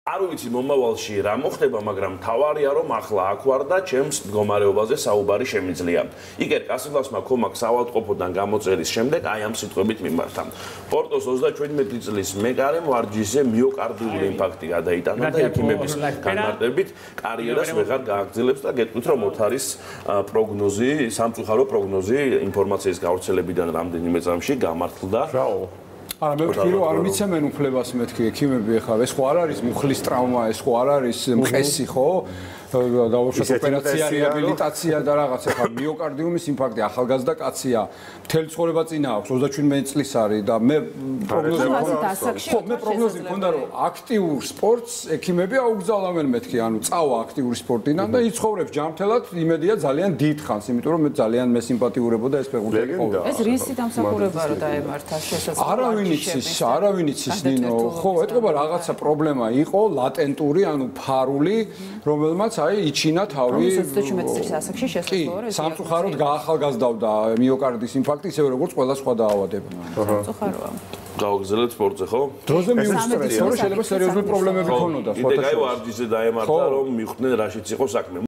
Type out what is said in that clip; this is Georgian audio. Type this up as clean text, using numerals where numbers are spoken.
არ ვიცი მომავალში რა მოხდება, მაგრამ თავარია რომ ახლა აქ ვარ და ჩემს მდგომარეობაზე საუბარი შემიძლია. იქ კასილასმა ქომა საავადმყოფოდან გამოწერის შემდეგ აი ამ სიტყვებით მიმართა. პორტოს 37 წლის მეკარემ ვარჯიშზე მიოკარდიული ინფარქტი გადაიტანა და ექიმების განმარტებით კარიერას ვეღარ გააგრძელებს და გეტყვით რომ ოთ არის პროგნოზი, სამწუხარო პროგნოზი ინფორმაციის გავრცელებიდან რამდენიმე წამში გამართლდა. არა მე ვთქვი რომ არ მიცემენ უფლებას მეთქი ექიმები ახლა ეს ხო არ არის მუხლის ტრავმა ეს ხო არ არის მყესი ხო დაუშვათ ოპერაცია რეაბილიტაცია და რაღაც ახლა მიოკარდიუმის ინფარქტი ახალგაზრდა კაცია მთელი ცხოვრება წინა აქვს 37 წლის არის და მე პროგნოზი მქონდა რომ აქტიურ სპორტს ექიმები აუგზავნებენ მეთქი ანუ წავა აქტიური სპორტიდან და იცხოვრებს ჯანმრთელად იმედია ძალიან დიდ ხანს იმიტომ რომ მე ძალიან მესიმპათიურებოდა ეს ფეხბურთელი ყოფილა ეს რისი დამსახურება რო დაემართა შესაძლოა არავინ იცის ნინო ხო ეთქობა რაღაცა პრობლემა იყო ლატენტური ანუ ფარული რომელმაც აი იჩინა თავი 37 წლის ასაკში შესაძლოა ეს სამწუხაროდ გაახალგაზრდავდა მიოკარდის ინფარქტი ისევე როგორც ყველა სხვა დაავადება სამწუხაროა გავაგზავნეთ სპორტზე ხო? დროზე მიუსწრეთ, რომ შეიძლება სერიოზული პრობლემები ქონოდა. კიდე კაი ვარჯიშზე დაემართა რომ მიხვდნენ რაშიც იყო საქმე.